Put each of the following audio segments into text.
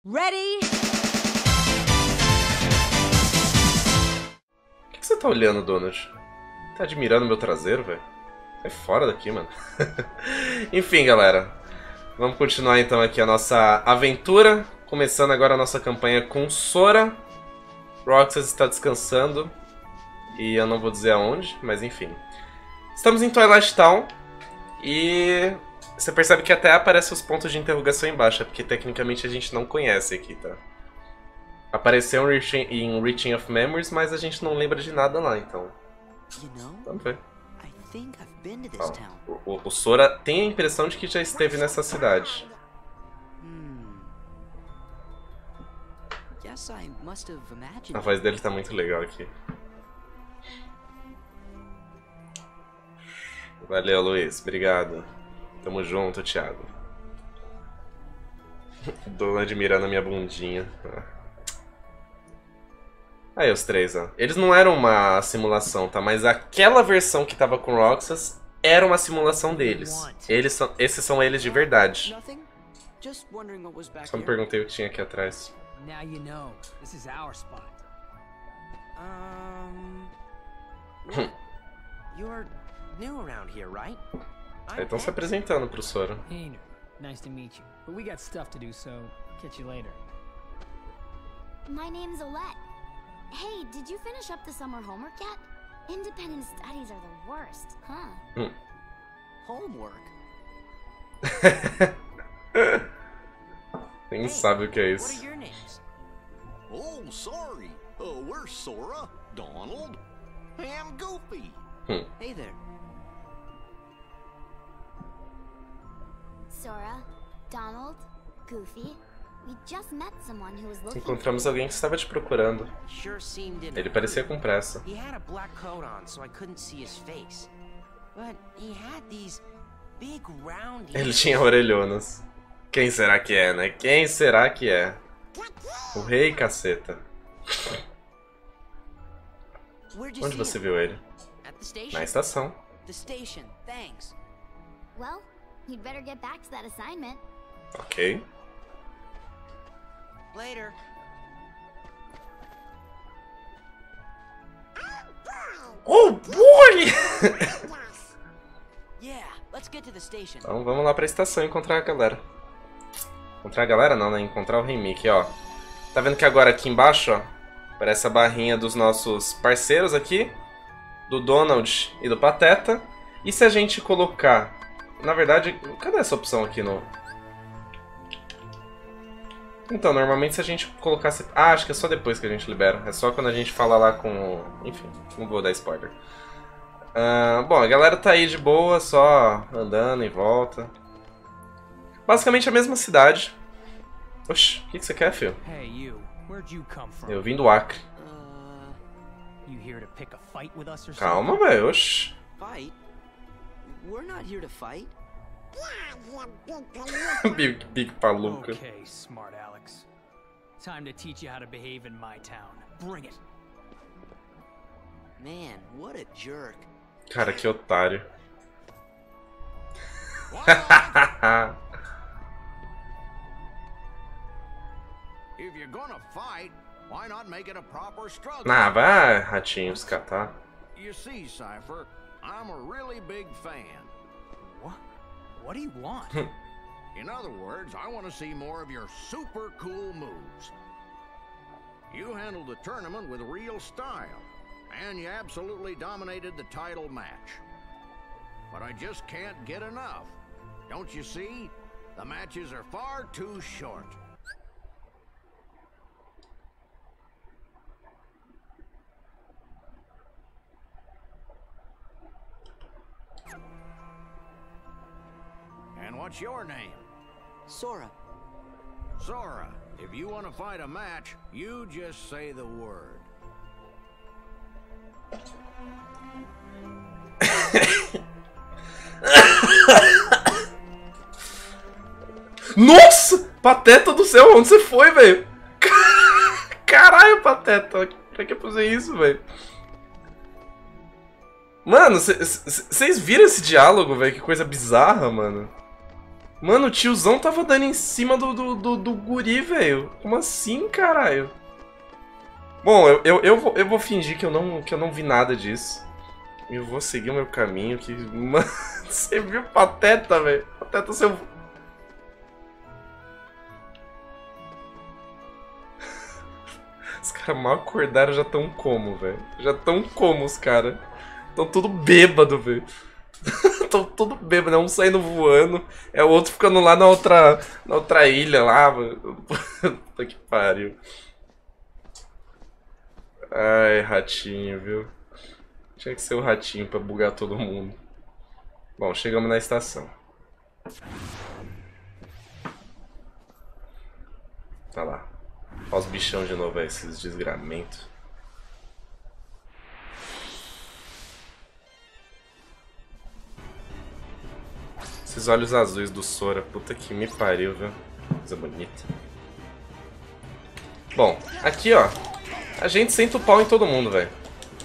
Ready? O que você tá olhando, Donald? Tá admirando meu traseiro, velho? Sai fora daqui, mano. Enfim, galera. Vamos continuar então aqui a nossa aventura. Começando agora a nossa campanha com Sora. Roxas está descansando. E eu não vou dizer aonde, mas enfim. Estamos em Twilight Town. E você percebe que até aparecem os pontos de interrogação embaixo. Porque tecnicamente a gente não conhece aqui, tá? Apareceu em Reaching of Memories, mas a gente não lembra de nada lá, então. Vamos ver. Ó, o Sora tem a impressão de que já esteve nessa cidade. A voz dele tá muito legal aqui. Valeu, Luiz. Obrigado. Tamo junto, Thiago. Dona admirando a minha bundinha. Aí os três, ó. Eles não eram uma simulação, tá? Mas aquela versão que tava com Roxas era uma simulação deles. Esses são eles de verdade. Só me perguntei o que tinha aqui atrás. Aí estão se apresentando pro Sora. Nice to meet you. But we got stuff to do, so catch you later. My name's Olette. Hey, did you finish up the summer homework yet? Independent studies are the worst, huh? Homework? Nem sabe o que é isso. What are your names? Oh, sorry. We're Sora, Donald, and Goofy. Hey there. Sora, Donald, Goofy. We just met someone who was looking. Encontramos alguém que estava te procurando. Sure seemed in a Ele parecia hurry. com pressa. He had a black coat on, so I couldn't see his face. But he had these big round Ele ears. tinha orelhonas. Quem será que é, né? Quem será que é? O rei, caceta. Where'd you Onde see você him? viu ele? At the station. Na estação. The station, thanks. Well, you'd better get back to that assignment. Ok. Later. Oh, boy! Yeah, let's get to the station. Então vamos lá pra estação encontrar a galera. Encontrar a galera não, né? Encontrar o Rei Mickey, ó. Tá vendo que agora aqui embaixo, ó, aparece a barrinha dos nossos parceiros aqui. Do Donald e do Pateta. E se a gente colocar... Na verdade, cadê essa opção aqui no... Então, normalmente se a gente colocasse... Ah, acho que é só depois que a gente libera. É só quando a gente fala lá com... Enfim, não vou dar spoiler. Bom, a galera tá aí de boa, só andando em volta. Basicamente a mesma cidade. Oxi, o que você quer, filho? Hey, you. Where'd you come from? Eu vim do Acre. You here to pick a fight with us or Calma, velho, oxi. Fight? We're not here to fight. Big Paluca. Okay, smart Alex. Time to teach you how to behave in my town. Bring it. Man, what a jerk. Cara, que otário. If you're gonna fight, why not make it a proper struggle? Ah, vai, ratinho, se catar. You see, Cypher, I'm a really big fan. What? What do you want? In other words, I want to see more of your super cool moves. You handled the tournament with real style, and you absolutely dominated the title match. But I just can't get enough. Don't you see? The matches are far too short. And what's your name? Sora. Sora. If you want to fight a match, you just say the word. Nossa! Pateta do céu, onde você foi, velho? Caralho, Pateta. Pra que fazer isso, velho? Mano, vocês viram esse diálogo, velho? Que coisa bizarra, mano. Mano, o tiozão tava dando em cima do guri, velho. Como assim, caralho? Bom, eu vou fingir que eu não vi nada disso. Eu vou seguir o meu caminho que... Mano, você viu o Pateta, velho? Pateta, seu... Os caras mal acordaram, já estão como, velho? Já estão como os caras? Estão tudo bêbado, velho. Estão tudo bêbado, um saindo voando, é o outro ficando lá na outra ilha lá, mano. Puta que pariu. Ai, ratinho, viu? Tinha que ser o ratinho pra bugar todo mundo. Bom, chegamos na estação. Tá lá. Olha os bichão de novo, esses desgramentos. Esses olhos azuis do Sora, puta que me pariu, viu? Coisa bonita. Bom, aqui ó, a gente senta o pau em todo mundo, velho.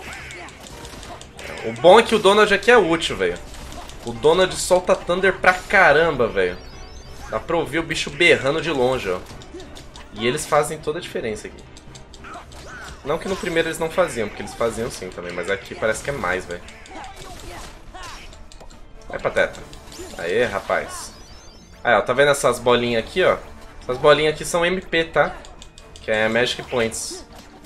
O bom é que o Donald aqui é útil, velho. O Donald solta Thunder pra caramba, velho. Dá pra ouvir o bicho berrando de longe, ó. E eles fazem toda a diferença aqui. Não que no primeiro eles não faziam, porque eles faziam sim também, mas aqui parece que é mais, velho. Vai, Pateta. Aê, rapaz. Aí, ó, tá vendo essas bolinhas aqui, ó? Essas bolinhas aqui são MP, tá? Que é Magic Points.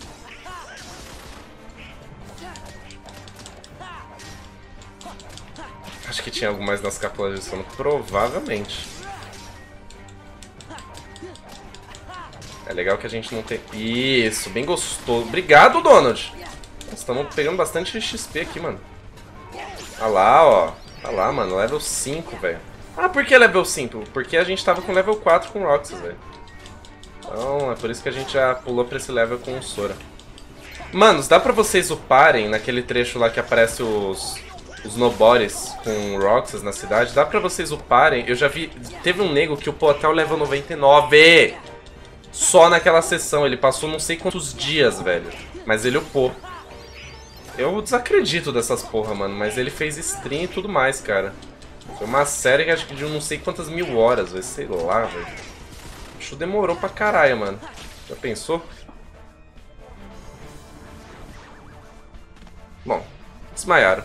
Acho que tinha algo mais nas cápsulas de sono. Provavelmente. É legal que a gente não tem... Isso, bem gostoso. Obrigado, Donald. Estamos pegando bastante XP aqui, mano. Olha lá, ó. Olha lá, mano. Level 5, velho. Ah, por que level 5? Porque a gente tava com level 4 com Roxas, velho. Então, é por isso que a gente já pulou pra esse level com o Sora. Manos, dá pra vocês uparem naquele trecho lá que aparece os Nobores com Roxas na cidade? Dá pra vocês uparem? Eu já vi... Teve um nego que upou até o level 99. Só naquela sessão. Ele passou não sei quantos dias, velho. Mas ele upou. Eu desacredito dessas porra, mano. Mas ele fez stream e tudo mais, cara. Foi uma série que acho que de não sei quantas mil horas, velho. Sei lá, velho. Acho que demorou pra caralho, mano. Já pensou? Bom, desmaiaram.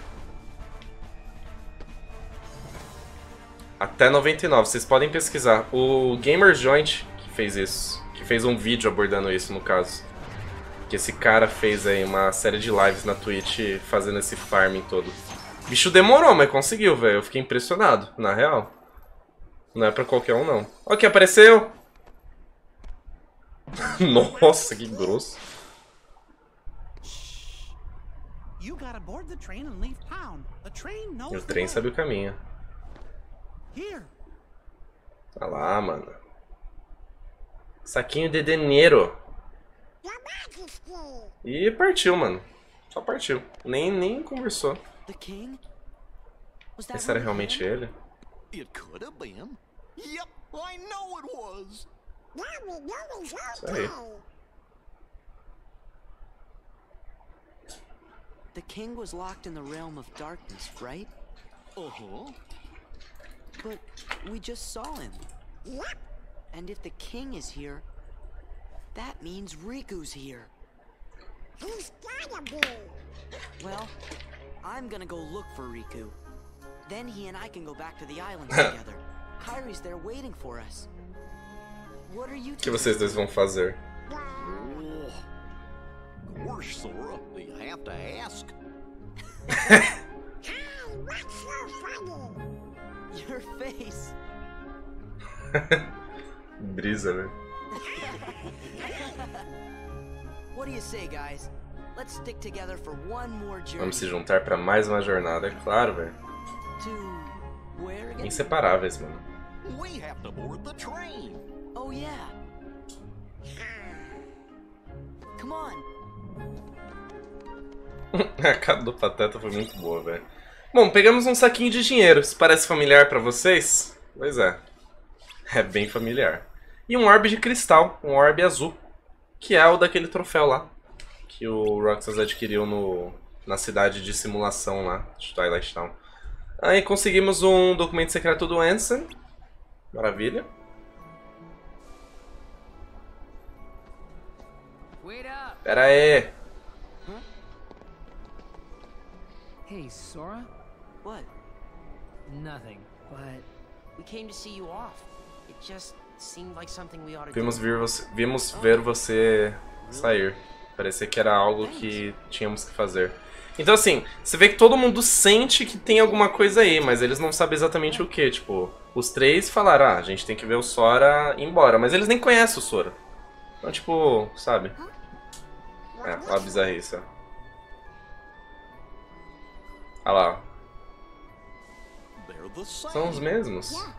Até 99. Vocês podem pesquisar. O Gamer Joint que fez isso. Que fez um vídeo abordando isso, no caso. Que esse cara fez aí uma série de lives na Twitch fazendo esse farming todo. Bicho demorou, mas conseguiu, velho. Eu fiquei impressionado, na real. Não é pra qualquer um, não. Ó, que apareceu! Nossa, que grosso. O trem sabe o caminho. Tá lá, mano. Saquinho de dinheiro. E partiu, mano. Só partiu. Nem conversou. Esse era realmente ele? It could have been. Yep, I know it was. Isso aí. The king was locked in the realm of darkness, right? Uh-huh. But we just saw him. And if the king is here, that means Riku's here. He's gotta be. Well, I'm gonna go look for Riku. Then he and I can go back to the island together. Kairi's there waiting for us. What are you O que vocês dois vão fazer? Oh. Of course, Sora. You have to ask. Hey, what's so funny? Your face. Brisa, né? What do you say, guys? Let's stick together for one more journey. Vamos se juntar pra mais uma jornada, é claro, velho. To where again? Inseparáveis, mano. We have to board the train. Oh yeah. Come on. A cara do Pateta foi muito boa, velho. Bom, pegamos um saquinho de dinheiro. Isso parece familiar pra vocês? Pois é. É bem familiar. E um orbe de cristal, um orbe azul. Que é o daquele troféu lá. Que o Roxas adquiriu na cidade de simulação lá, de Twilight Town. Aí conseguimos um documento secreto do Ansem. Maravilha. Wait up! Pera aí. Hey, Sora? What? Nothing, but We came to see you off. It just seemed like something we ought to Vimos do. ver você sair. Parecia que era algo que tínhamos que fazer. Então assim, você vê que todo mundo sente que tem alguma coisa aí, mas eles não sabem exatamente o que. Tipo, os três falaram, ah, a gente tem que ver o Sora ir embora. Mas eles nem conhecem o Sora. Então, tipo, sabe? É, olha a bizarrice, ó. Olha lá, ó. They're the same. São os mesmos. Yeah.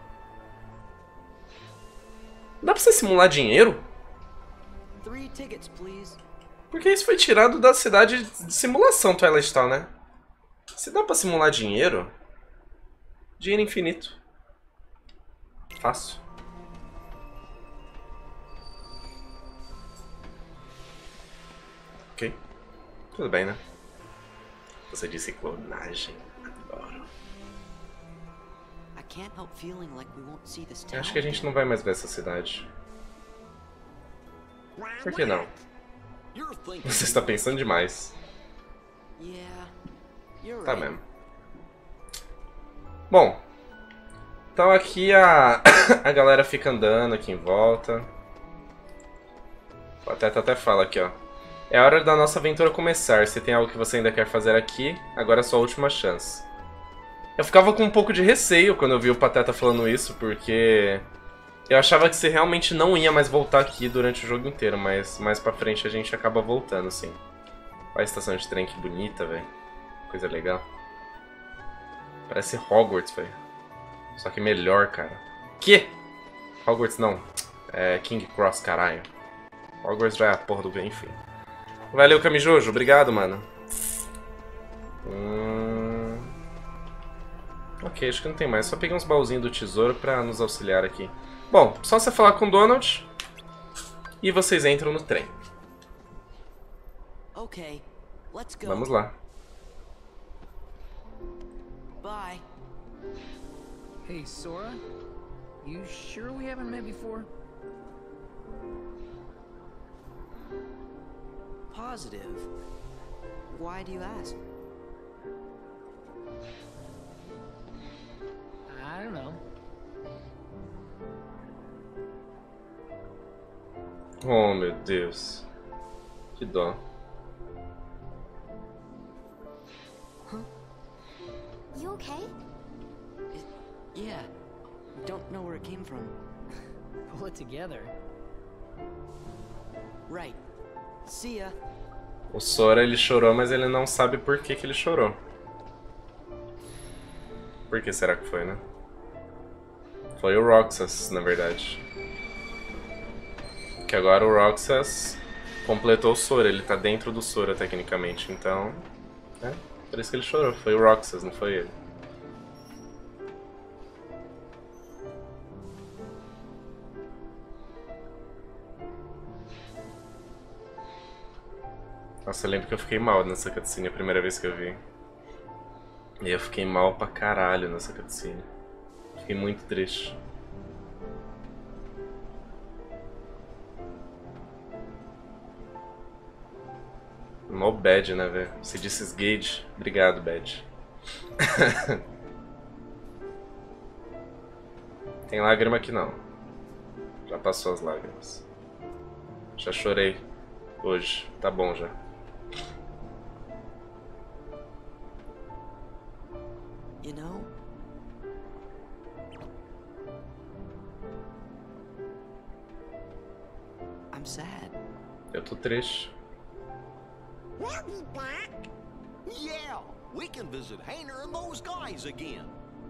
Dá pra você simular dinheiro? 3 tickets, please. Porque isso foi tirado da cidade de simulação Twilight Town, né? Se dá pra simular dinheiro, dinheiro infinito. Fácil. Ok. Tudo bem, né? Você disse clonagem. Adoro. I can't help feeling like we won't see this Eu town. acho que a gente não vai mais ver essa cidade. Por que não? You're thinking Você está pensando demais. Yeah, you're Tá right. mesmo. Bom. Então aqui a galera fica andando aqui em volta. O Pateta até fala aqui, ó. É hora da nossa aventura começar. Se tem algo que você ainda quer fazer aqui, agora é a sua última chance. Eu ficava com um pouco de receio quando eu vi o Pateta falando isso, porque eu achava que você realmente não ia mais voltar aqui durante o jogo inteiro, mas mais pra frente a gente acaba voltando, sim. Olha a estação de trem, que bonita, velho. Coisa legal. Parece Hogwarts, velho. Só que melhor, cara. Que? Hogwarts não. É King Cross, caralho. Hogwarts já é a porra do... Enfim. Valeu, Kamijojo. Obrigado, mano. Ok, acho que não tem mais. Só peguei uns baúzinhos do tesouro pra nos auxiliar aqui. Bom, só você falar com o Donald e vocês entram no trem. Okay, let's go. Vamos lá. Bye. hey, Sora? You sure we haven't met before? Positive. Why do you ask? I don't know. Oh, meu Deus. Que dó. You okay? Yeah. Don't know where it came from. Pull it together. Right. See ya. O Sora, ele chorou, mas ele não sabe por que que ele chorou. Por que será que foi, né? Foi o Roxas, na verdade. Que agora o Roxas completou o Sora, ele tá dentro do Sora, tecnicamente. Então, é, por isso que ele chorou. Foi o Roxas, não foi ele. Nossa, eu lembro que eu fiquei mal nessa cutscene a primeira vez que eu vi. E eu fiquei mal pra caralho nessa cutscene. Fiquei muito triste. Mó bad, né, velho? Você disse Gage. Obrigado, bad. Tem lágrima aqui não. Já passou as lágrimas. Já chorei hoje. Tá bom já. You know? I'm sad. Eu tô triste. We'll be back. Yeah, we can visit Hayner and those guys again.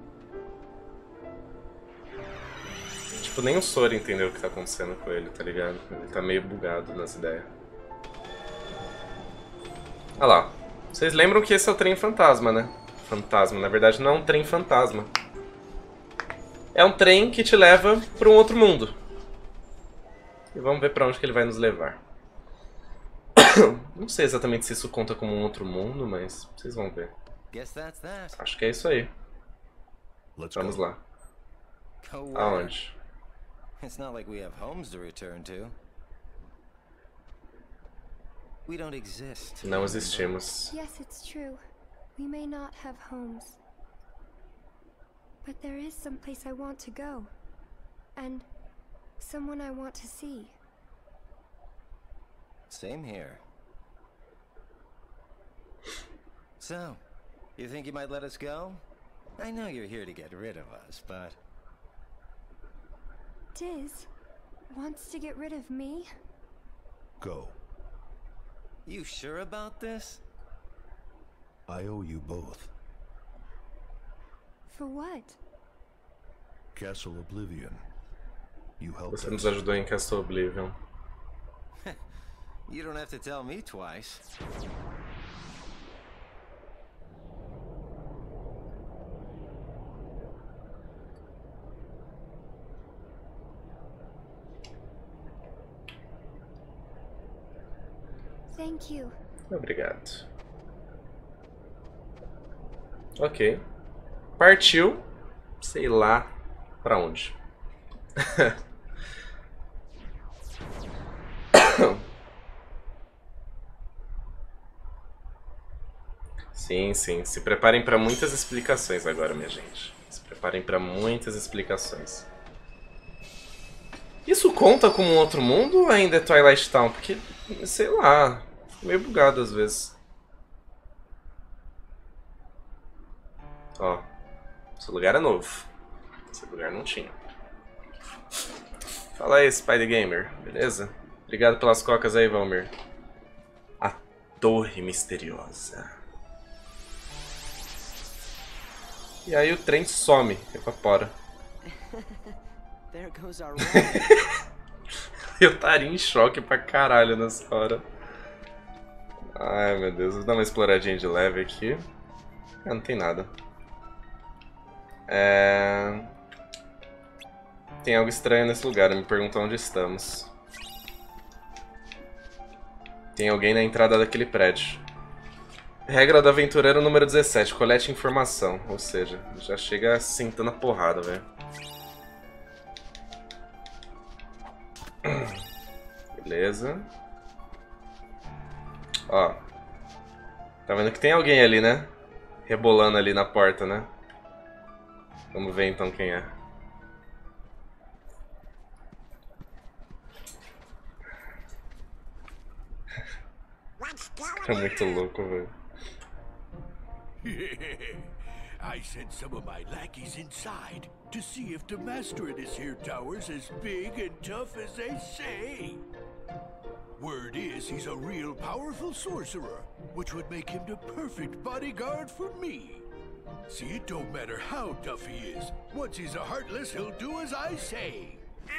Tipo, nem o Sora entendeu o que tá acontecendo com ele, tá ligado? Ele tá meio bugado nas ideias. Olha lá. Vocês lembram que esse é o trem fantasma, né? Fantasma, na verdade não é um trem fantasma. É um trem que te leva pra um outro mundo. E vamos ver pra onde que ele vai nos levar. Não sei exatamente se isso conta como um outro mundo, mas vocês vão ver. Guess that's that. Acho que é isso aí. Let's Vamos go. lá. Go where? Aonde? It's not like we have homes to return to. We don't exist. Não existimos. Yes, it's true. We may not have homes. But there is some place I want to go. And someone I want to see. Same here. So, you think you might let us go? I know you're here to get rid of us, but... Diz wants to get rid of me? Go. You sure about this? I owe you both. For what? Castle Oblivion. You helped Você nos us. ajudou em Castle Oblivion. You don't have to tell me twice. Thank you. Obrigado. Ok. Partiu. Sei lá pra onde. Sim, sim. Se preparem pra muitas explicações agora, minha gente. Se preparem pra muitas explicações. Isso conta como um outro mundo ou ainda é Twilight Town? Porque, sei lá, fico meio bugado às vezes. Ó, esse lugar é novo. Esse lugar não tinha. Fala aí, Spider Gamer, beleza? Obrigado pelas cocas aí, Valmir. A Torre Misteriosa. E aí o trem some, evapora. There goes our Eu estaria em choque pra caralho nessa hora. Ai meu Deus, vou dar uma exploradinha de leve aqui. Ah, não tem nada. Tem algo estranho nesse lugar, me pergunta onde estamos. Tem alguém na entrada daquele prédio. Regra do aventureiro número 17, colete informação. Ou seja, já chega sentando a porrada, velho. Beleza. Ó. Tá vendo que tem alguém ali, né? Rebolando ali na porta, né? Vamos ver então quem é. É muito louco, velho. I sent some of my lackeys inside to see if the master in this here tower's as big and tough as they say. Word is he's a real powerful sorcerer, which would make him the perfect bodyguard for me. See, it don't matter how tough he is. Once he's a Heartless, he'll do as I say.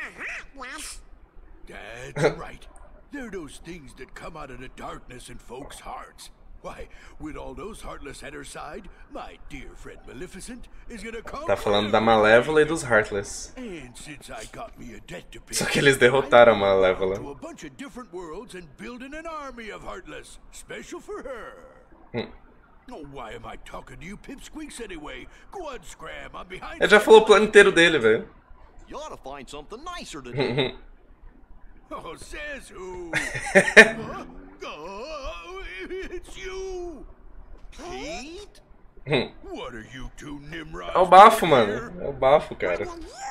That's right. They're those things that come out of the darkness in folks' hearts. Why, with all those Heartless at her side, my dear friend Maleficent is gonna come. Tá falando da Malévola e dos Heartless. And since I got me a debt to pay, Só que eles derrotaram a Malévola. to a bunch of different worlds and building an army of Heartless, special for her. Oh, why am I talking to you pipsqueaks anyway? Go on, Scram, I'm behind. Ele já falou o plano inteiro dele, velho. You ought to find something nicer to do. Oh, says who? Huh? Oh, it's you, Pete? What are you two Nimrods? É o bafo, doing mano. here? É o bafo, cara.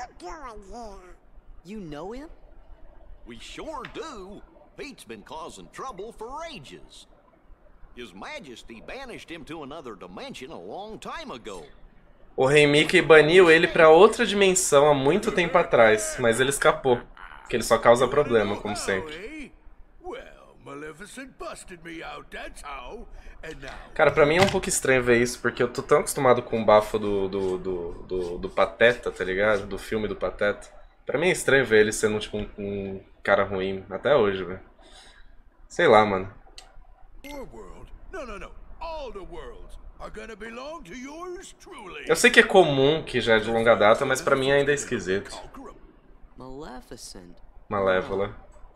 You know him? We sure do. Pete's been causing trouble for ages. His Majesty banished him to another dimension a long time ago. O Rei Mickey baniu ele pra outra dimensão há muito tempo atrás, mas ele escapou. Porque ele só causa problema, como sempre. Well, Maleficent busted me out, that's how. And now, Cara, pra mim é um pouco estranho ver isso, porque eu tô tão acostumado com o bafo do Pateta, tá ligado? Do filme do Pateta. Pra mim é estranho ver ele sendo, tipo, um cara ruim, até hoje, velho. Sei lá, mano. our world, no, all the worlds are gonna belong to yours truly. Eu sei que é comum, que já é de longa data, mas pra mim ainda é esquisito. Maleficent. Malévola.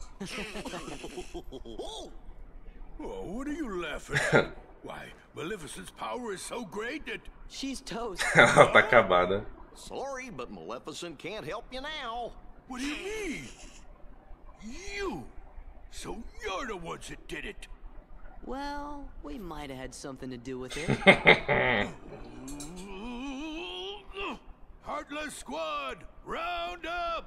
Oh, what are you laughing at? Why, Maleficent's power is so great that She's toast. Ela tá acabada. Sorry, but Maleficent can't help you now. What do you mean? You! So you're the ones that did it. Well, we might have had something to do with it. Heartless Squad, round up!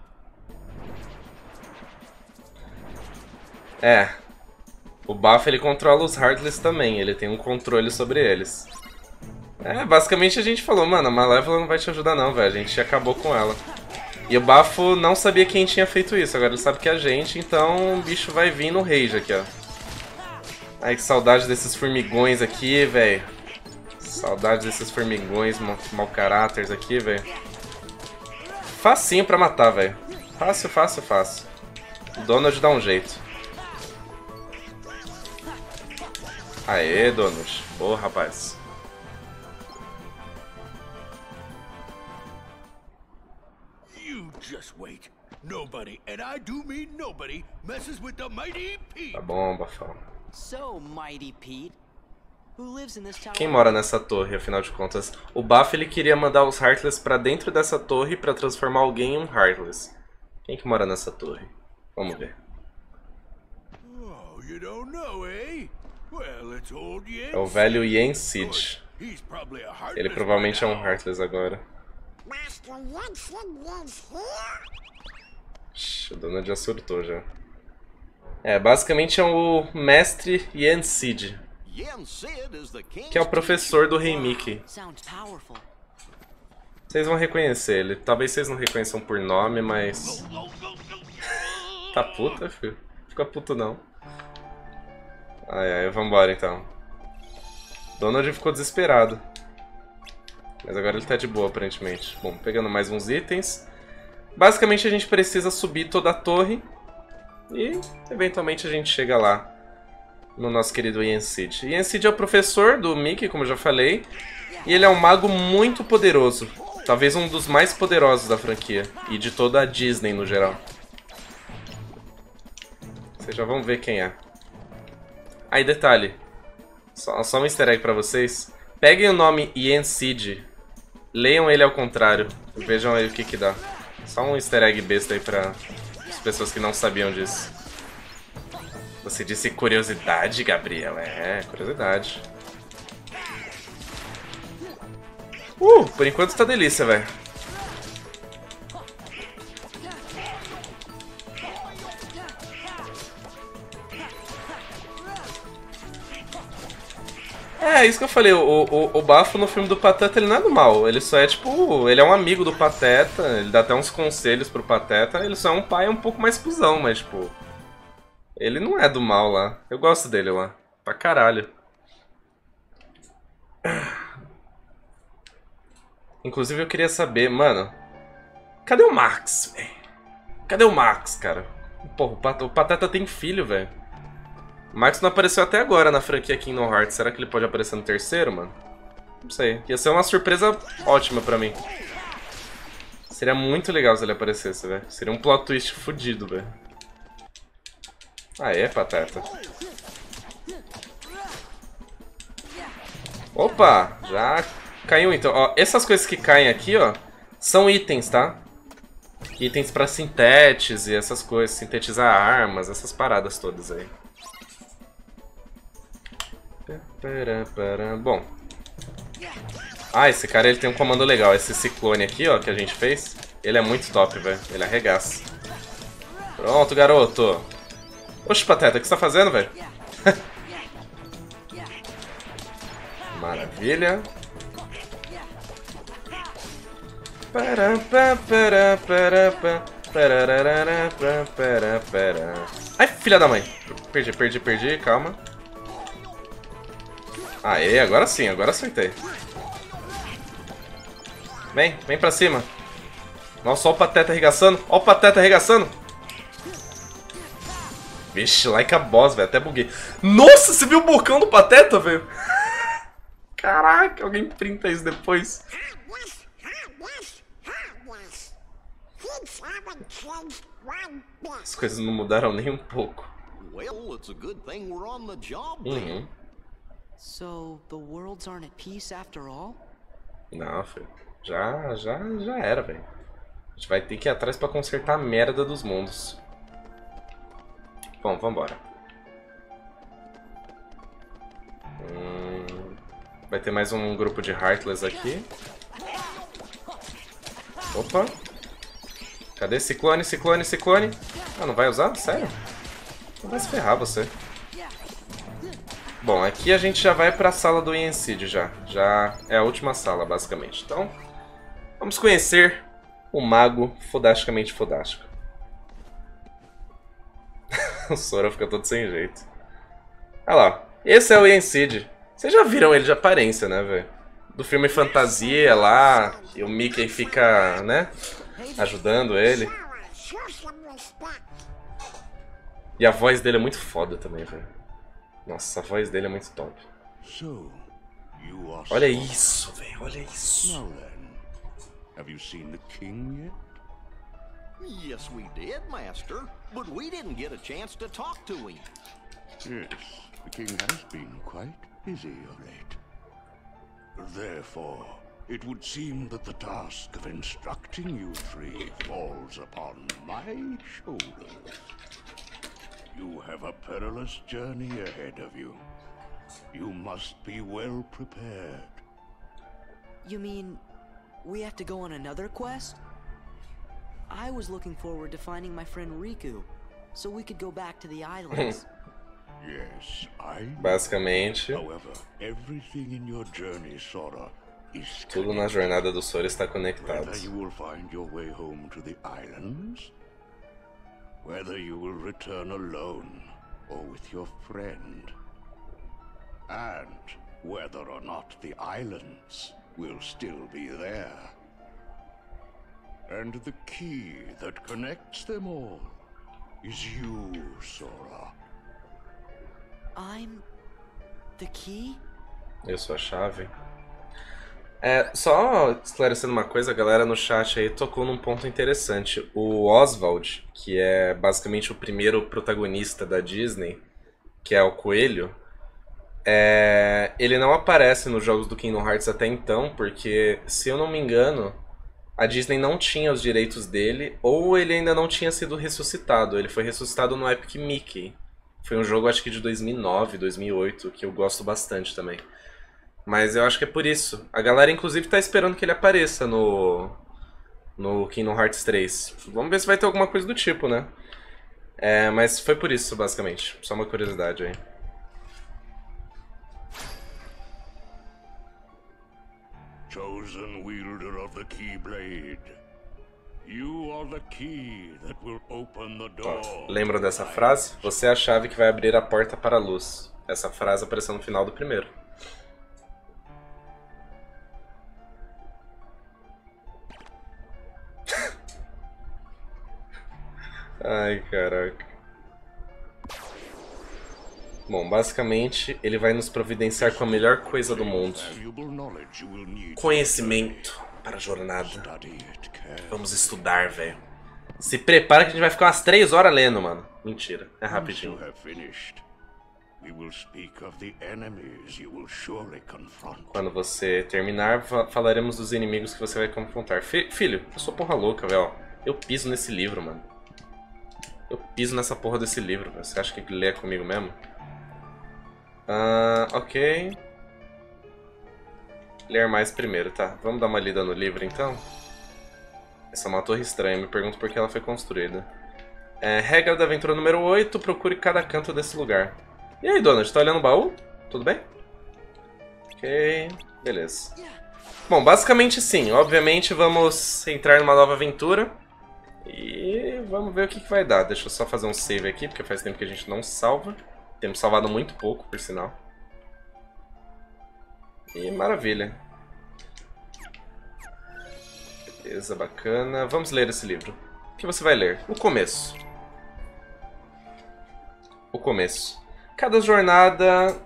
É. O Bafo ele controla os Heartless também, ele tem um controle sobre eles. É, basicamente a gente falou, mano, a Malévola não vai te ajudar não, velho, a gente acabou com ela. E o Bafo não sabia quem tinha feito isso, agora ele sabe que é a gente, então o bicho vai vir no rage aqui, ó. Ai, que saudade desses formigões aqui, velho. Saudade desses formigões mau caráteres aqui, velho. Facinho pra matar, velho. Fácil, fácil, fácil. O Donald dá um jeito. Aê, Donald. Boa, rapaz. You just wait. Nobody, and I do mean nobody, messes with the Mighty Pete. Tá bom, Bafão. So, Mighty Pete, who lives in this tower? Quem mora nessa torre, afinal de contas? O Bafo ele queria mandar os Heartless pra dentro dessa torre pra transformar alguém em um Heartless. Quem que mora nessa torre? Vamos ver. Oh, you don't know, eh? Well, it's old Yen. É o velho Yen Sid. He's probably a heartless. Ele provavelmente é um Heartless agora. Shhh, o Donald já surtou já. É, basicamente é o mestre Yen Sid, que é o professor do Rei Mickey. Vocês vão reconhecer ele. Talvez vocês não reconheçam por nome, mas... Tá puta, filho? Fica puto não. Ai, ai, vambora então. Donald ficou desesperado. Mas agora ele tá de boa, aparentemente. Bom, pegando mais uns itens. Basicamente a gente precisa subir toda a torre. E, eventualmente, a gente chega lá. No nosso querido Yen Sid. Yen Sid é o professor do Mickey, como eu já falei. E ele é um mago muito poderoso. Talvez um dos mais poderosos da franquia. E de toda a Disney, no geral. Vocês já vão ver quem é. Aí, detalhe. Só um easter egg pra vocês. Peguem o nome Yen Sid. Leiam ele ao contrário. E vejam aí o que que dá. Só um easter egg besta aí pra as pessoas que não sabiam disso. Você disse curiosidade, Gabriela. É, curiosidade. Por enquanto tá delícia, velho. É, isso que eu falei, o Bafo no filme do Pateta, ele não é do mal, ele só é tipo, ele é um amigo do Pateta, ele dá até uns conselhos pro Pateta, ele só é um pai um pouco mais cuzão, mas tipo, ele não é do mal lá, eu gosto dele lá, pra caralho. Inclusive eu queria saber, mano, cadê o Max, velho? Cadê o Max, cara? Porra, o Pateta tem filho, velho. O Max não apareceu até agora na franquia Kingdom Hearts. Será que ele pode aparecer no terceiro, mano? Não sei. Ia ser uma surpresa ótima pra mim. Seria muito legal se ele aparecesse, velho. Seria um plot twist fudido, velho. Aê, Pateta. Opa! Já caiu então. Ó, essas coisas que caem aqui, ó, são itens, tá? Itens pra sintetes e essas coisas. Sintetizar armas, essas paradas todas aí. Bom. Ah, esse cara ele tem um comando legal. Esse ciclone aqui, ó, que a gente fez. Ele é muito top, velho. Ele arregaça. Pronto, garoto. Oxe, Pateta, o que você tá fazendo, velho? Maravilha. Ai, filha da mãe. Perdi, calma. Aê, agora sim, agora acertei. Vem pra cima. Nossa, ó o Pateta arregaçando. Ó o Pateta arregaçando. Vixe, like a boss, velho. Até buguei. Nossa, você viu o bocão do Pateta, velho? Caraca, alguém printa isso depois. As coisas não mudaram nem um pouco. So, the worlds aren't at peace after all? Não, filho. Já era, velho. A gente vai ter que ir atrás pra consertar a merda dos mundos. Bom, vambora. Vai ter mais um grupo de Heartless aqui. Opa. Cadê? Ciclone, Ciclone, Ciclone. Ah, não vai usar? Sério? Não vai se ferrar você. Bom, aqui a gente já vai pra sala do Yensid já. Já é a última sala, basicamente. Então, vamos conhecer o mago fodasticamente fodástico. O Sora fica todo sem jeito. Olha lá. Esse é o Yensid. Vocês já viram ele de aparência, né, velho? Do filme Fantasia lá, e o Mickey fica, né, ajudando ele. E a voz dele é muito foda também, velho. Nossa, a voz dele é muito top. Olha isso, velho, olha isso. Now then, have you seen the king yet? Yes, we did, Master. But we didn't get a chance to talk to him. Yes, the king has been quite busy of late. Therefore, it would seem that the task of instructing you three falls upon my shoulders. You have a perilous journey ahead of you. You must be well prepared. You mean we have to go on another quest? I was looking forward to finding my friend Riku, so we could go back to the islands. Yes, I know. Basicamente, However, everything in your journey, Sora, is tudo na jornada do Sora está conectado. whether you will find your way home to the islands, whether you will return alone or with your friend, and whether or not the islands will still be there. And the key that connects them all is you, Sora. I'm the key? Eu sou a chave. Só esclarecendo uma coisa, a galera no chat aí tocou num ponto interessante. O Oswald, que é basicamente o primeiro protagonista da Disney, que é o coelho, ele não aparece nos jogos do Kingdom Hearts até então, porque, se eu não me engano, a Disney não tinha os direitos dele, ou ele ainda não tinha sido ressuscitado. Ele foi ressuscitado no Epic Mickey. Foi um jogo, acho que de 2009, 2008, que eu gosto bastante também. Mas eu acho que é por isso. A galera, inclusive, tá esperando que ele apareça no Kingdom Hearts 3. Vamos ver se vai ter alguma coisa do tipo, né? Mas foi por isso, basicamente. Só uma curiosidade aí. Chosen wielder of the Keyblade, you are the key that will open the door. Lembram dessa frase? Você é a chave que vai abrir a porta para a luz. Essa frase apareceu no final do primeiro. Ai, caraca. Bom, basicamente, ele vai nos providenciar com a melhor coisa do mundo. Conhecimento para a jornada. Vamos estudar, velho. Se prepara que a gente vai ficar umas 3 horas lendo, mano. Mentira, é rapidinho. Quando você terminar, falaremos dos inimigos que você vai confrontar. Filho, eu sou porra louca, velho. Eu piso nesse livro, mano. Eu piso nessa porra desse livro, velho. Você acha que lê comigo mesmo? Ok. Ler mais primeiro, tá? Vamos dar uma lida no livro, então? Essa é uma torre estranha, me pergunto por que ela foi construída. Regra da aventura número 8, procure cada canto desse lugar. E aí, Donald, tá olhando o baú? Tudo bem? Ok, beleza. Bom, basicamente sim. Obviamente vamos entrar numa nova aventura. E vamos ver o que vai dar. Deixa eu só fazer um save aqui, porque faz tempo que a gente não salva. Temos salvado muito pouco, por sinal. E maravilha. Beleza, bacana. Vamos ler esse livro. O que você vai ler? O começo. O começo. Cada jornada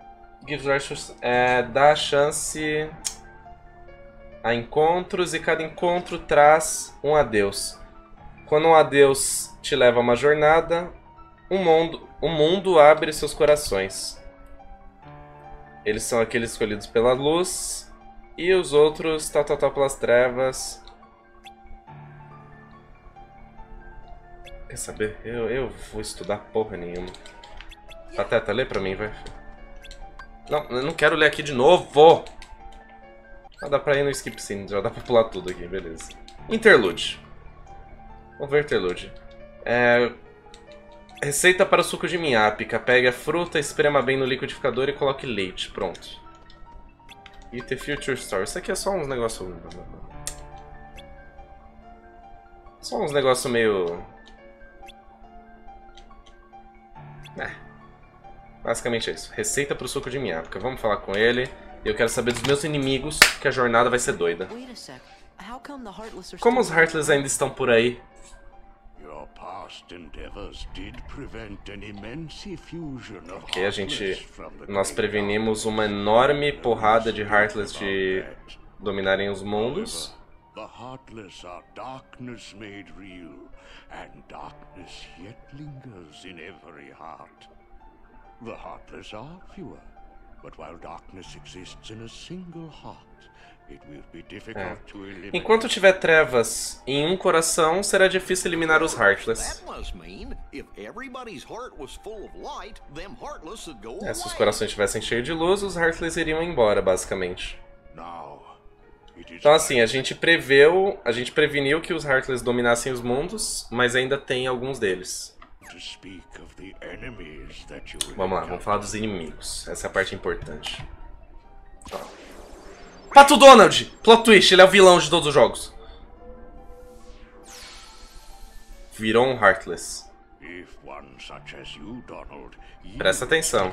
dá chance a encontros e cada encontro traz um adeus. Quando um adeus te leva a uma jornada, o mundo abre seus corações. Eles são aqueles escolhidos pela luz E os outros, tal pelas trevas. Quer saber? Eu vou estudar porra nenhuma. Pateta, lê pra mim, vai. Não, eu não quero ler aqui de novo. Ah, dá pra ir no skip sim, já dá pra pular tudo aqui, beleza. Interlude. Vamos ver interlude. Receita para o suco de minhápica. Pegue a fruta, esprema bem no liquidificador e coloque leite. Pronto. E The Future Store. Isso aqui é só uns negócios... Só uns negócios meio... Basicamente é isso. Receita para o suco de minhápica. Vamos falar com ele. Eu quero saber dos meus inimigos, que a jornada vai ser doida. Como os Heartless ainda estão por aí? Ok, nós prevenimos uma enorme porrada de Heartless de dominarem os mundos. The Heartless are darkness made real, and darkness yet lingers in every heart. The Heartless are fewer, but while darkness exists in a single heart, it will be difficult to eliminate. Enquanto tiver trevas em um coração, será difícil eliminar os Heartless. Se os corações estivessem cheios de luz, os Heartless iriam embora, basicamente. Então assim, a gente preveniu que os Heartless dominassem os mundos, mas ainda tem alguns deles. Vamos lá, vamos falar dos inimigos. Essa é a parte importante. Pato Donald! Plot twist, ele é o vilão de todos os jogos. Virou um Heartless. Presta atenção.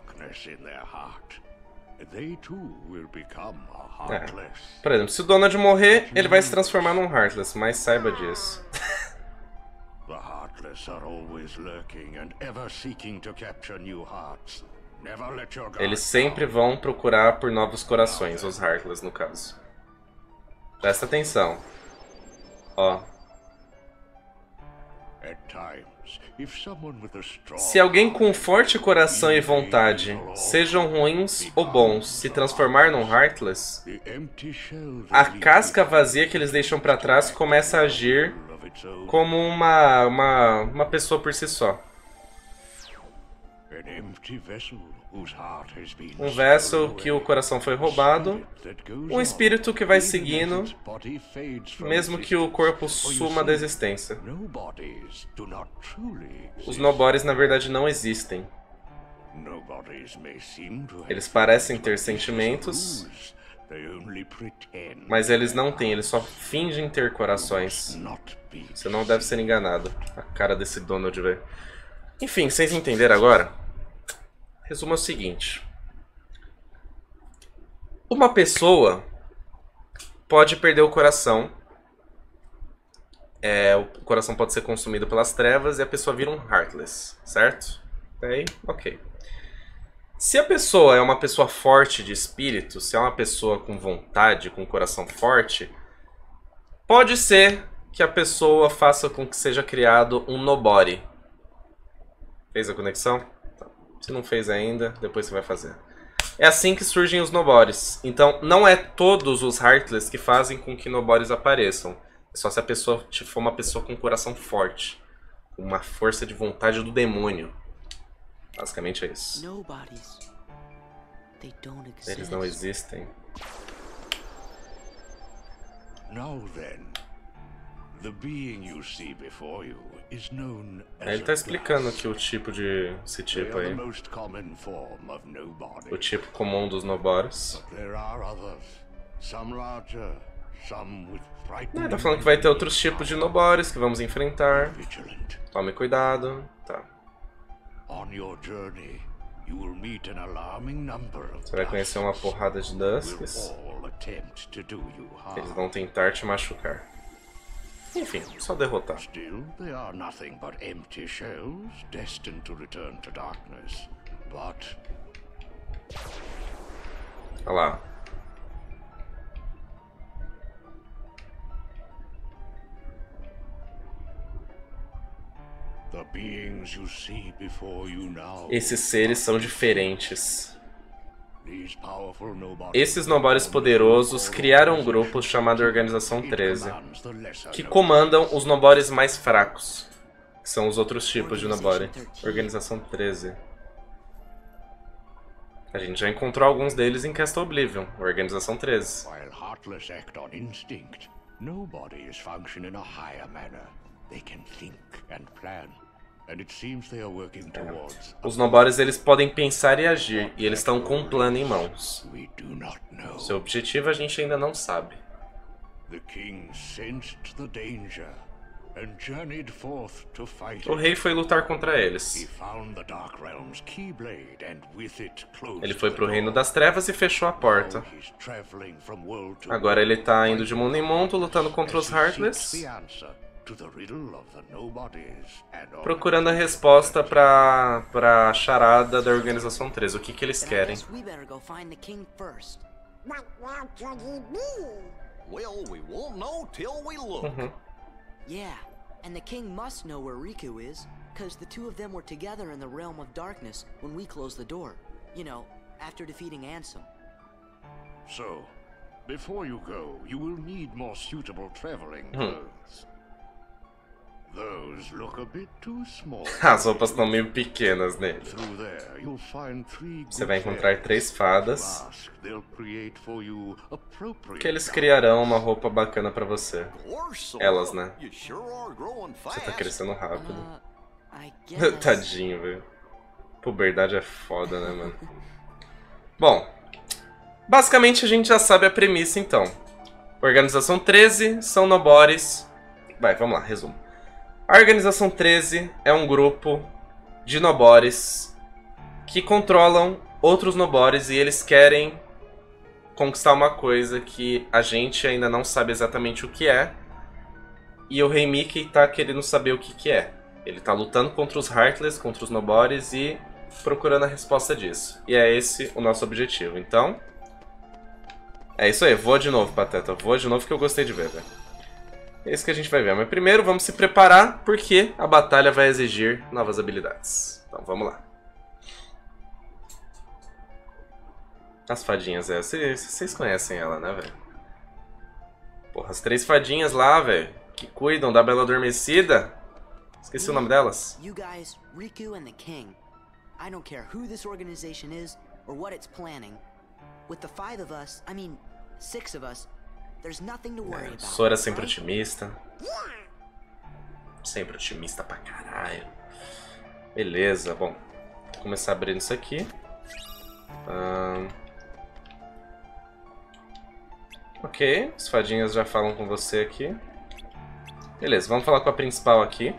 Por exemplo, se o Donald morrer, ele vai se transformar num Heartless, mas saiba disso. The Heartless are always lurking and ever seeking to capture new hearts. Never let your guard Eles sempre vão procurar por novos corações, os Heartless no caso. Presta atenção. Ó. Se alguém com um forte coração e vontade, sejam ruins ou bons, se transformar num Heartless, a casca vazia que eles deixam pra trás começa a agir como uma pessoa por si só. Um vessel que o coração foi roubado, um espírito que vai seguindo, mesmo que o corpo suma da existência. Os nobodies na verdade não existem. Eles parecem ter sentimentos, mas eles não têm, eles só fingem ter corações. Você não deve ser enganado. A cara desse Donald, velho. Enfim, vocês entenderam agora? Resumo é o seguinte. Uma pessoa pode perder o coração. O coração pode ser consumido pelas trevas e a pessoa vira um Heartless, certo? Aí, ok. Se a pessoa é uma pessoa forte de espírito, se é uma pessoa com vontade, com coração forte, pode ser que a pessoa faça com que seja criado um nobody. Fez a conexão? Se não fez ainda, depois você vai fazer. É assim que surgem os nobodies. Então, não é todos os Heartless que fazem com que nobodies apareçam. É só se a pessoa for uma pessoa com um coração forte. Com uma força de vontade do demônio. Basicamente é isso. Eles não existem. Now then, the being you see before you is known as Ele tá explicando aqui o tipo de... esse tipo aí. O tipo comum dos nobodies. Tá falando que vai ter outros tipos de nobodies que vamos enfrentar. Tome cuidado. Tá. Você vai conhecer uma porrada de Dusks. Eles vão tentar te machucar. Enfim, só derrotar. Olha lá. Esses seres são diferentes. Esses nobores poderosos criaram um grupo chamado Organização 13, que comandam os nobores mais fracos, que são os outros tipos de nobore. Organização 13. A gente já encontrou alguns deles em Castle Oblivion, Organização 13. While heartless act on instinct, nobodies function in a higher manner. They can think and plan, and it seems they are working towards. Os nobores, eles podem pensar e agir, e eles estão com um plano em mãos. Seu objetivo a gente ainda não sabe. The king sensed the danger and journeyed forth to fight O rei foi lutar contra eles. He found the Dark Realm's Keyblade and with it closed. Ele foi pro Reino das Trevas e fechou a porta. Agora ele tá indo de mundo em mundo, lutando contra os Heartless, procurando a resposta pra charada da Organização 13. O que que eles querem? Well, we won't know till we look. Yeah, and the king must know where Riku is, because the two of them were together in the Realm of Darkness when we closed the door. You know, after defeating Ansem. So, before you go, you will need more suitable traveling clothes. Those look a bit too small. As roupas estão meio pequenas nele. Você vai encontrar 3 fadas, que eles criarão uma roupa bacana pra você. Elas, né? Você tá crescendo rápido. Tadinho, velho. Puberdade é foda, né, mano? Bom, basicamente a gente já sabe a premissa, então. Organização 13 são nobores. Vai, vamos lá, resumo. A Organização 13 é um grupo de nobores que controlam outros nobores e eles querem conquistar uma coisa que a gente ainda não sabe exatamente o que é. E o Rei Mickey tá querendo saber o que que é. Ele tá lutando contra os Heartless, contra os nobores e procurando a resposta disso. E é esse o nosso objetivo. Então, é isso aí. Voa de novo, Pateta. Voa de novo que eu gostei de ver, velho. É isso que a gente vai ver. Mas primeiro vamos se preparar, porque a batalha vai exigir novas habilidades. Então vamos lá. As fadinhas, vocês conhecem ela, né, velho? Porra, as 3 fadinhas lá, velho, que cuidam da Bela Adormecida. Esqueci o nome delas. You guys, Riku and the king. I don't care who this organization is or what it's planning. With the 5 of us, I mean 6 of us, there's nothing to worry about. Sora sempre otimista. Sempre otimista pra caralho. Beleza, bom. Vou começar abrindo isso aqui. Ok, as fadinhas já falam com você aqui. Beleza, vamos falar com a principal aqui.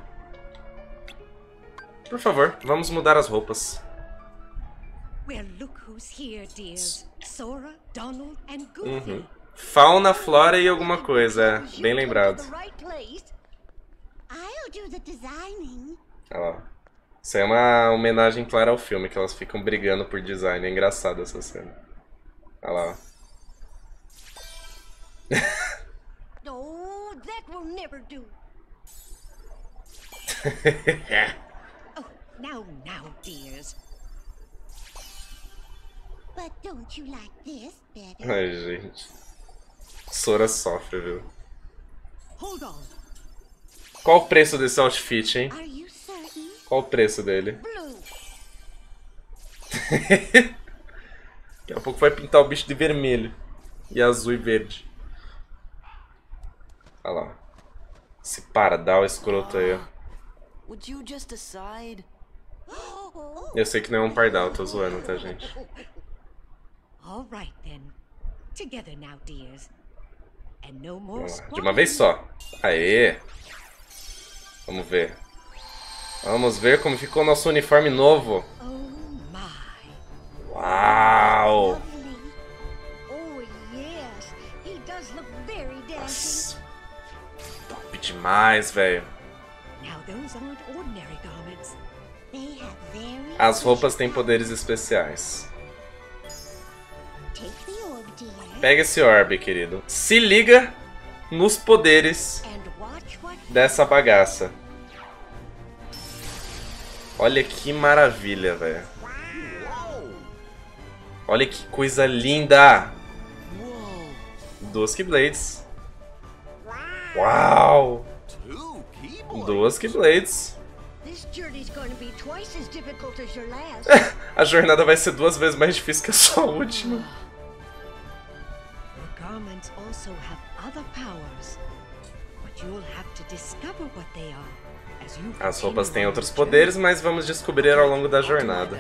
Por favor, vamos mudar as roupas. Well, look who's here, dears. Sora, Donald and Goofy. Fauna, flora e alguma coisa, é. Bem lembrado. Olha lá. Isso é uma homenagem clara ao filme, que elas ficam brigando por design. É engraçado essa cena. Olha lá. Oh, that will never do. Oh, now, dears. But don't you like this better? Ai, gente. Sora sofre, viu? Hold on. Qual o preço desse outfit, hein? Are you certain? Qual o preço dele? Daqui a pouco vai pintar o bicho de vermelho. E azul e verde. Olha lá. Esse pardal escroto aí, ó. Would you just decide? Eu sei que não é um pardal, tô zoando, tá, gente? All right then. Together now, dears. And no more Vamos lá, de uma vez só. Aê! Vamos ver. Vamos ver como ficou o nosso uniforme novo. Uau! Oh, yes. He does look very dancing. Top demais, velho. Now those aren't ordinary garments. They have very As roupas têm poderes especiais. Take the orb, dear. Pega esse orbe, querido. Se liga nos poderes dessa bagaça. Olha que maravilha, velho. Olha que coisa linda! 2 Keyblades. Uau! 2 Keyblades. A jornada vai ser 2 vezes mais difícil que a sua última. As roupas têm outros poderes, mas vamos descobrir ao longo da jornada.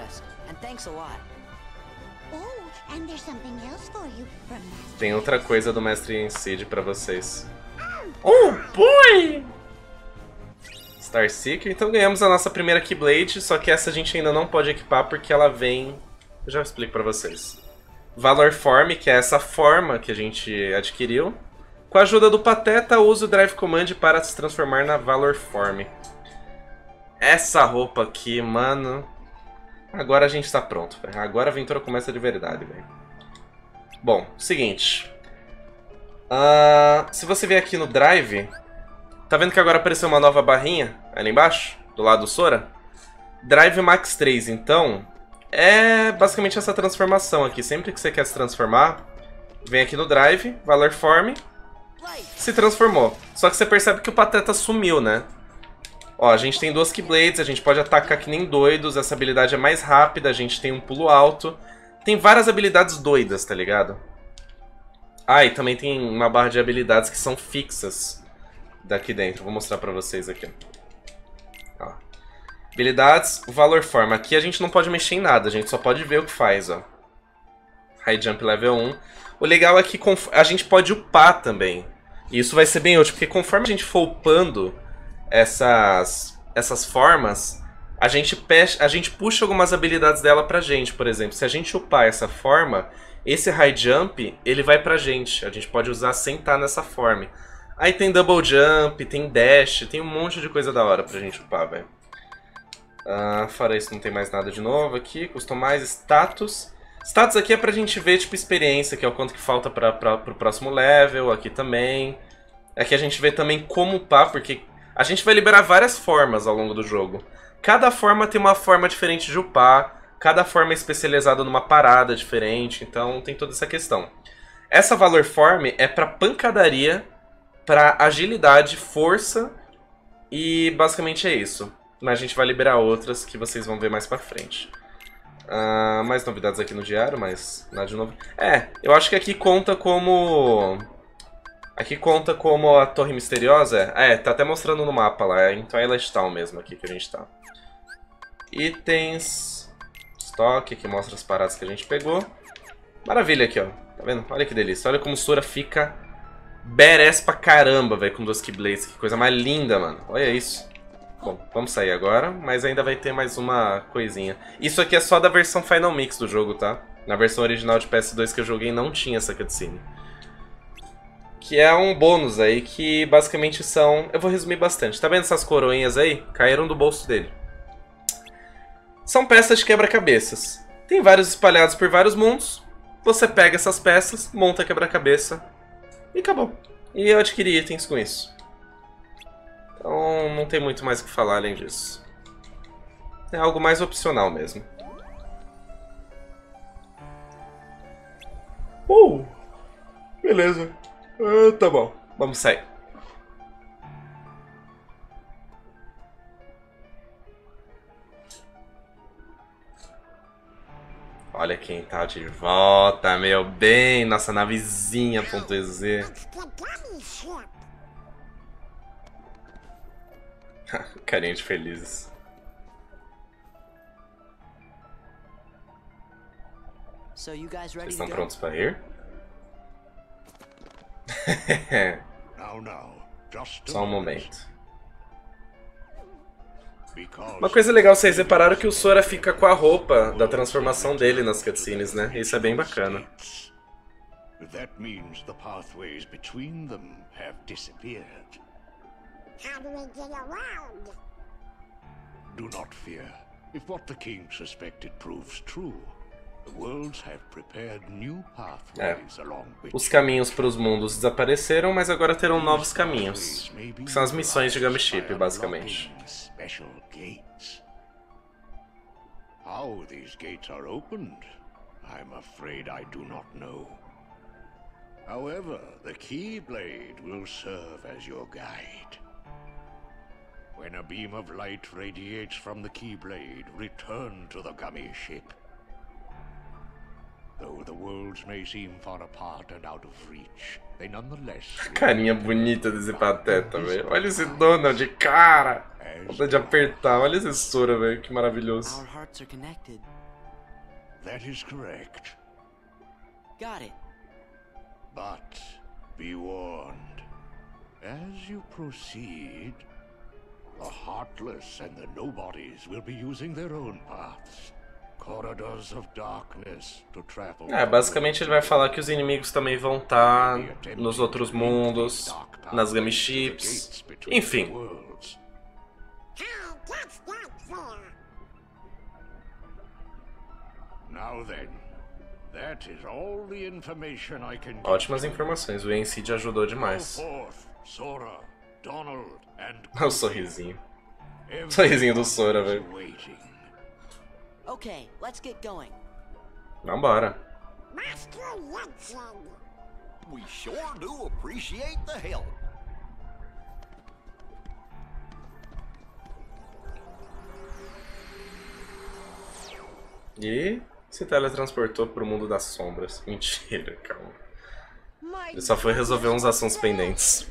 Tem outra coisa do Mestre Yensid pra vocês. Oh boy! Starseeker, então ganhamos a nossa primeira Keyblade, só que essa a gente ainda não pode equipar porque ela vem... Eu já explico pra vocês. Valor Form, que é essa forma que a gente adquiriu. Com a ajuda do Pateta, use o Drive Command para se transformar na Valor Form. Essa roupa aqui, mano... Agora a gente tá pronto, véio. Agora a aventura começa de verdade, velho. Bom, seguinte. Se você vier aqui no Drive... Tá vendo que agora apareceu uma nova barrinha ali embaixo, do lado do Sora? Drive Max 3, então, é basicamente essa transformação aqui. Sempre que você quer se transformar, vem aqui no Drive, Valor Form, se transformou. Só que você percebe que o Pateta sumiu, né? Ó, a gente tem 2 Keyblades, a gente pode atacar que nem doidos, essa habilidade é mais rápida, a gente tem um pulo alto. Tem várias habilidades doidas, tá ligado? Ah, e também tem uma barra de habilidades que são fixas daqui dentro. Vou mostrar pra vocês aqui. Ó. Habilidades, o Valor Form. Aqui a gente não pode mexer em nada, a gente só pode ver o que faz, ó. High Jump Level 1. O legal é que a gente pode upar também. E isso vai ser bem útil, porque conforme a gente for upando essas formas, a gente puxa algumas habilidades dela pra gente. Por exemplo, se a gente upar essa forma, esse High Jump, ele vai pra gente. A gente pode usar sem estar nessa forma. Aí tem Double Jump, tem Dash, tem um monte de coisa da hora pra gente upar, velho. Fora isso, não tem mais nada de novo aqui. Customize, Status. Status aqui é pra gente ver, tipo, experiência, que é o quanto que falta pro próximo level. Aqui também. Aqui a gente vê também como upar, porque a gente vai liberar várias formas ao longo do jogo. Cada forma tem uma forma diferente de upar. Cada forma é especializada numa parada diferente. Então tem toda essa questão. Essa Valor Form é pra pancadaria, pra agilidade, força, e basicamente é isso. Mas a gente vai liberar outras que vocês vão ver mais pra frente. Mais novidades aqui no diário, mas nada de novo. Eu acho que aqui conta como... Aqui conta como a Torre Misteriosa. Tá até mostrando no mapa lá. É em Twilight Town mesmo aqui que a gente tá. Itens. Estoque, que mostra as paradas que a gente pegou. Maravilha aqui, ó. Tá vendo? Olha que delícia. Olha como o Sora fica badass pra caramba, velho, com 2 Keyblades. Que coisa mais linda, mano. Olha isso. Bom, vamos sair agora, mas ainda vai ter mais uma coisinha. Isso aqui é só da versão Final Mix do jogo, tá? Na versão original de PS2 que eu joguei não tinha essa cutscene. Que é um bônus aí, que basicamente são... Eu vou resumir bastante. Tá vendo essas coroinhas aí? Caíram do bolso dele. São peças de quebra-cabeças. Tem vários espalhados por vários mundos. Você pega essas peças, monta quebra-cabeça e acabou. E eu adquiri itens com isso. Então não tem muito mais o que falar além disso. É algo mais opcional mesmo. Beleza. Tá bom. Vamos sair. Olha quem tá de volta, meu bem. Nossa navezinha.ez. Carinha de felizes. Vocês estão prontos para ir? Só um momento. Uma coisa legal, vocês repararam que o Sora fica com a roupa da transformação dele nas cutscenes, né? Isso é bem bacana. That means the pathways between them have disappeared. How do we get around? Do not fear. If what the king suspected proves true, the worlds have prepared new pathways along which... Os caminhos para os mundos desapareceram, mas agora terão novos caminhos. Que são as missões de Gumshoe, basicamente. Special gates. How these gates are opened I'm afraid I do not know. However, the Keyblade will serve as your guide. When a beam of light radiates from the Keyblade, return to the gummy ship. Though the worlds may seem far apart and out of reach, they nonetheless... Carinha bonita desse Pateta, velho. Olha esse Donald, cara! Vontade de apertar. Olha esse Sora, velho. Que maravilhoso. Our hearts are connected. That is correct. Got it. But be warned. As you proceed, the Heartless and the Nobodies will be using their own paths. Corridors of darkness to travel. Basicamente ele vai falar que os inimigos também vão estar nos outros mundos, nas Gummy Ships, enfim. Now then, that is all the information I can give. Ótimas informações, o Enseed ajudou demais. Sora, Donald, and Olha o sorrisinho. Sorrisinho do Sora, velho. Okay, let's get going. Vambora. Master Legend. We sure do appreciate the help. E se teletransportou pro mundo das sombras. Mentira, calma. Ele só foi resolver uns assuntos pendentes.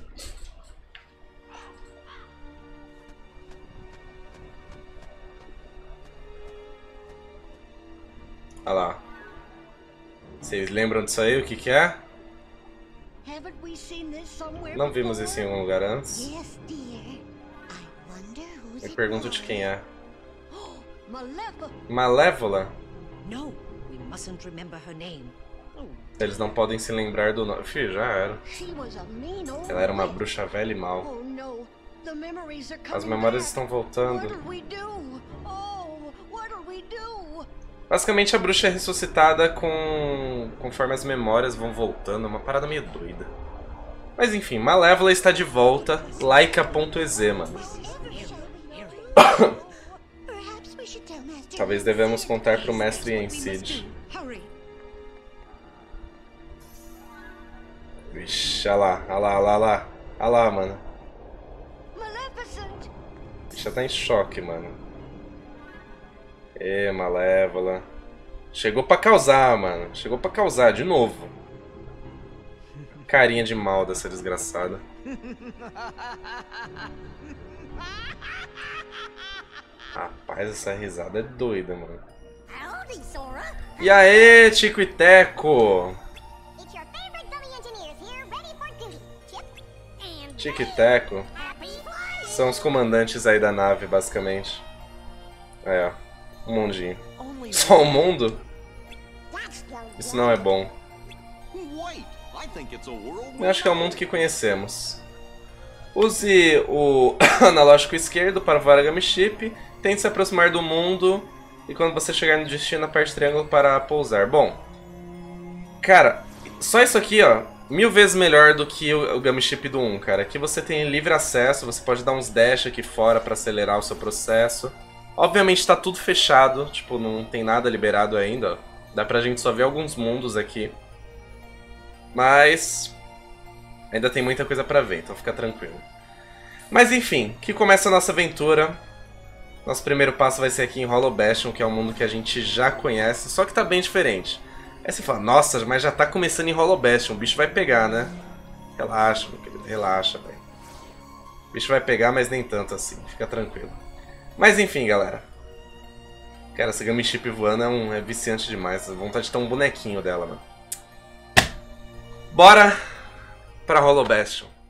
Olha lá. Vocês lembram disso aí? O que que é? Não vimos isso em algum lugar antes. Me pergunto de quem é. Malévola? Eles não podem se lembrar do nome. Fih, já era. Ela era uma bruxa velha e mal. As memórias estão voltando. Basicamente a bruxa é ressuscitada conforme as memórias vão voltando, é uma parada meio doida. Mas enfim, Malévola está de volta, Laika.exe, mano. Talvez devemos contar pro mestre Enseed. Vixe, olha lá, mano. Já tá em choque, mano. Malévola. Chegou pra causar, mano. Chegou pra causar, de novo. Carinha de mal dessa desgraçada. Rapaz, essa risada é doida, mano. E aí, Tico e Teco? Tico e Teco são os comandantes aí da nave, basicamente. Aí, ó. Um mundinho. Só um mundo? Isso não é bom. Eu acho que é o mundo que conhecemos. Use o analógico esquerdo para voar a Gummy Ship. Tente se aproximar do mundo. E quando você chegar no destino, aperte o triângulo para pousar. Bom, cara, só isso aqui, ó, 1000 vezes melhor do que o Gummy Ship do 1, cara. Aqui você tem livre acesso, você pode dar uns dash aqui fora para acelerar o seu processo. Obviamente tá tudo fechado, tipo, não tem nada liberado ainda, ó. Dá pra gente só ver alguns mundos aqui. Mas ainda tem muita coisa pra ver, então fica tranquilo. Mas enfim, que começa a nossa aventura. Nosso primeiro passo vai ser aqui em Hollow Bastion, que é um mundo que a gente já conhece, só que tá bem diferente. Aí você fala, nossa, mas já tá começando em Hollow Bastion, o bicho vai pegar, né? Relaxa, meu querido, relaxa, velho. O bicho vai pegar, mas nem tanto assim, fica tranquilo. Mas enfim, galera. Cara, essa Gummy Ship voando é viciante demais. Dá vontade de ter um bonequinho dela, mano. Bora pra Hollow Bastion.